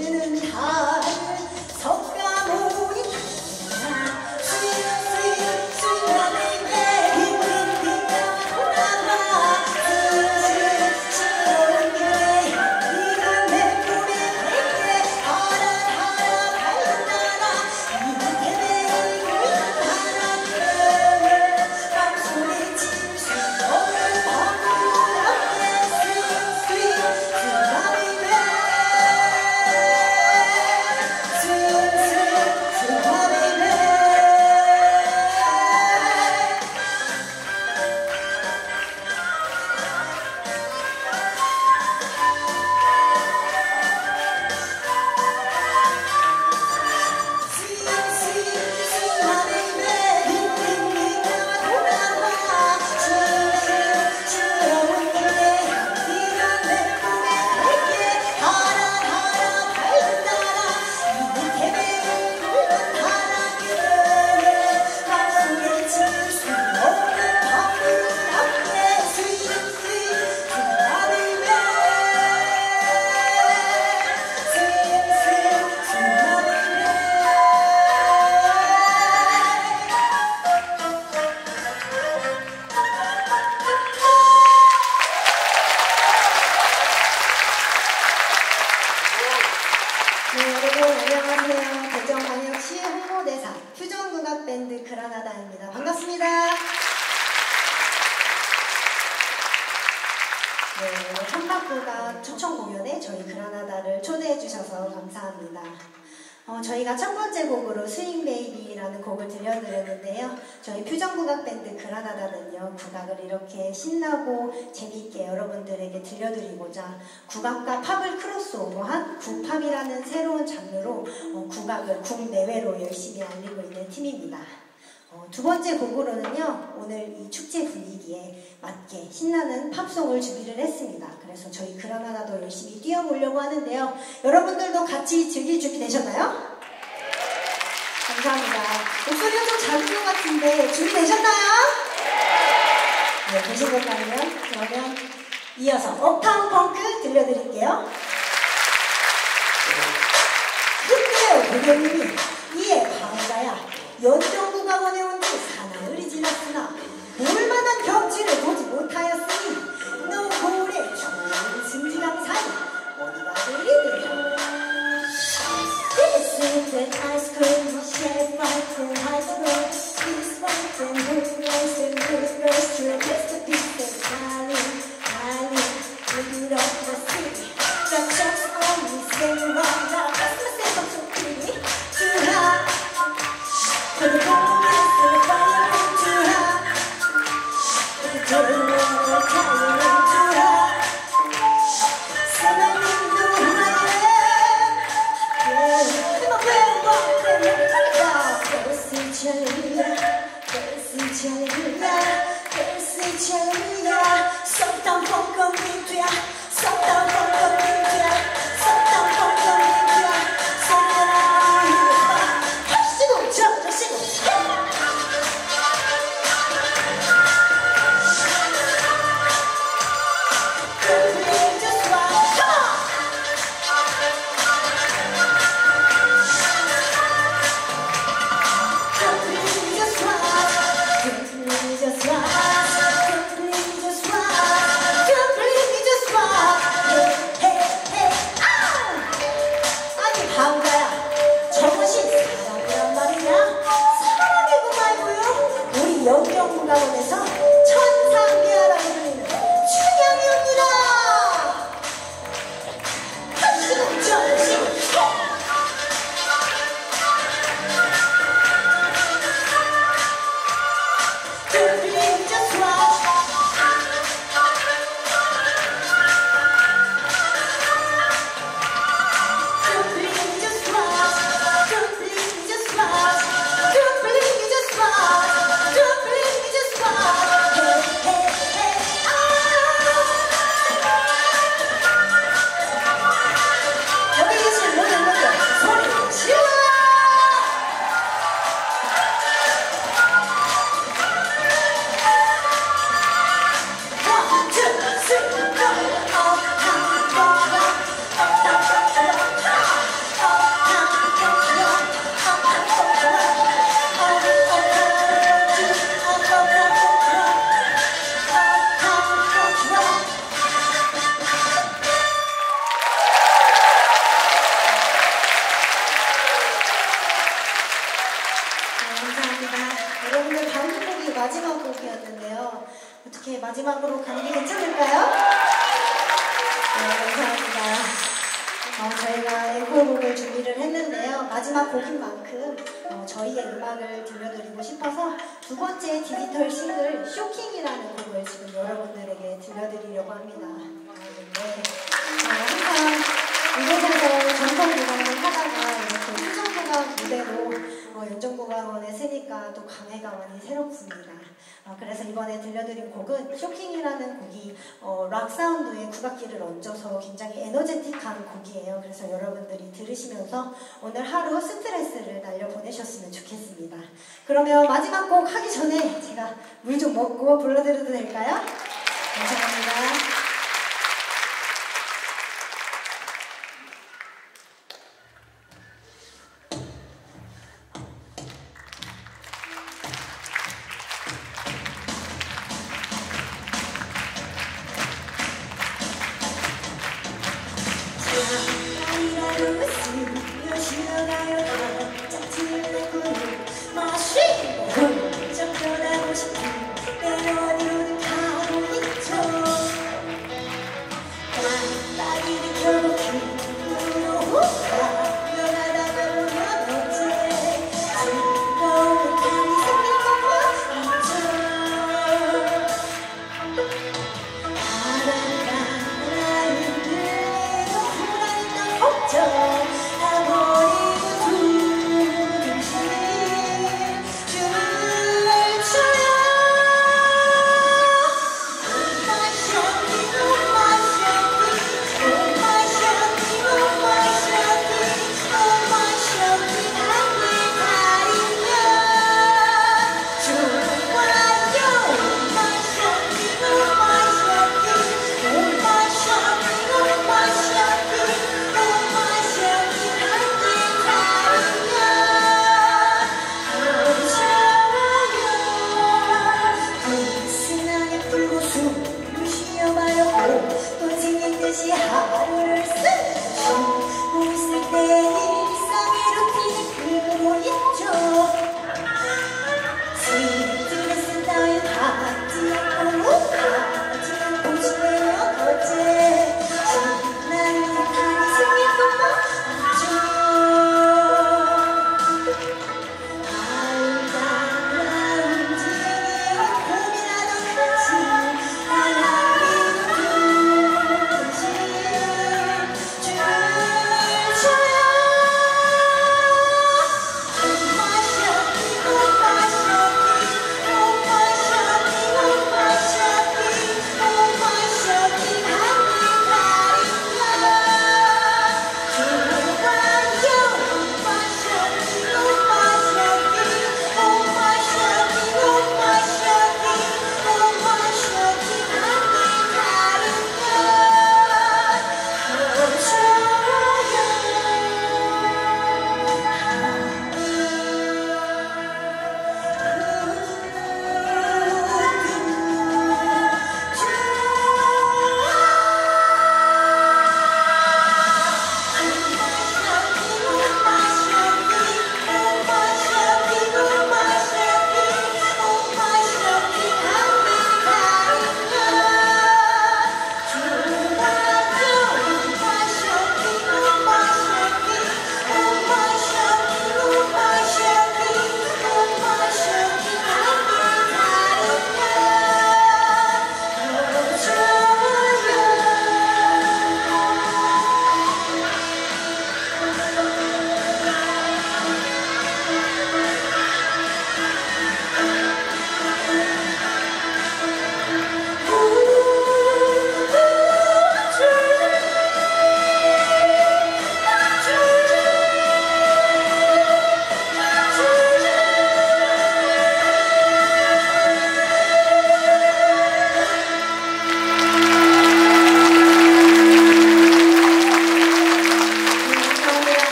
밴드 그라나다입니다. 반갑습니다. 네, 한박국악 초청 공연에 저희 그라나다를 초대해 주셔서 감사합니다. 저희가 첫 번째 곡으로 스윙 베이비라는 곡을 들려드렸는데요. 저희 퓨전국악 밴드 그라나다는요, 국악을 이렇게 신나고 재미있게 여러분들에게 들려드리고자 국악과 팝을 크로스오버한 국팝이라는 새로운 장르로 국악을 국내외로 열심히 알리고 있는 팀입니다. 두 번째 곡으로는요, 오늘 이 축제 분위기에 맞게 신나는 팝송을 준비를 했습니다. 그래서 저희 그라나다도 열심히 뛰어보려고 하는데요. 여러분들도 같이 즐길 준비 되셨나요? 감사합니다. 목소리가 좀 작은 것 같은데 준비되셨나요? 네, 되신 건가요? 그러면 이어서 업타운 펑크 들려드릴게요. 근데요, 고객님이 이에 바보가야 연정국악원에 온 지 사나흘이 지났으나 볼만한 경치를 보지 못하였으니 너 고을의 좋은 승지강 사이 어디가 들리느냐. This is an ice cream chef fighting ice cream. This fighting goodness and goodness to taste the pieces. Darling, darling, look up the city. The chefs only sing wrong. Now Christmas is so pretty. Too hot. For the boys, for the fire, too hot. For the children, the tired, too hot. 사랑님도 하나에 come on, come on, come on. Percy Challenger, Percy Challenger, Percy Challenger. Sometimes I'm coming to ya, sometimes I'm coming to ya, sometimes I'm coming to ya. 하시고 저러시고. Just 어떻게 마지막으로 가는 게 괜찮을까요? 네, 감사합니다. 저희가 앵콜곡을 준비를 했는데요. 마지막 곡인 만큼 저희의 음악을 들려드리고 싶어서 두 번째 디지털 싱글 쇼킹이라는 곡을 지금 여러분들에게 들려드리려고 합니다. 네. 항상 이곳에서 전통무강을 하다가 이렇게 표정무강 무대로 연정무강원에 쓰니까 또 감회가 많이 새롭습니다. 그래서 이번에 들려드린 곡은 쇼킹이라는 곡이 락 사운드에 국악기를 얹어서 굉장히 에너제틱한 곡이에요. 그래서 여러분들이 들으시면서 오늘 하루 스트레스를 날려보내셨으면 좋겠습니다. 그러면 마지막 곡 하기 전에 제가 물 좀 먹고 불러드려도 될까요? 감사합니다. 하루를 쓰고 있을 때 일상의 루틴이 그대로 있죠.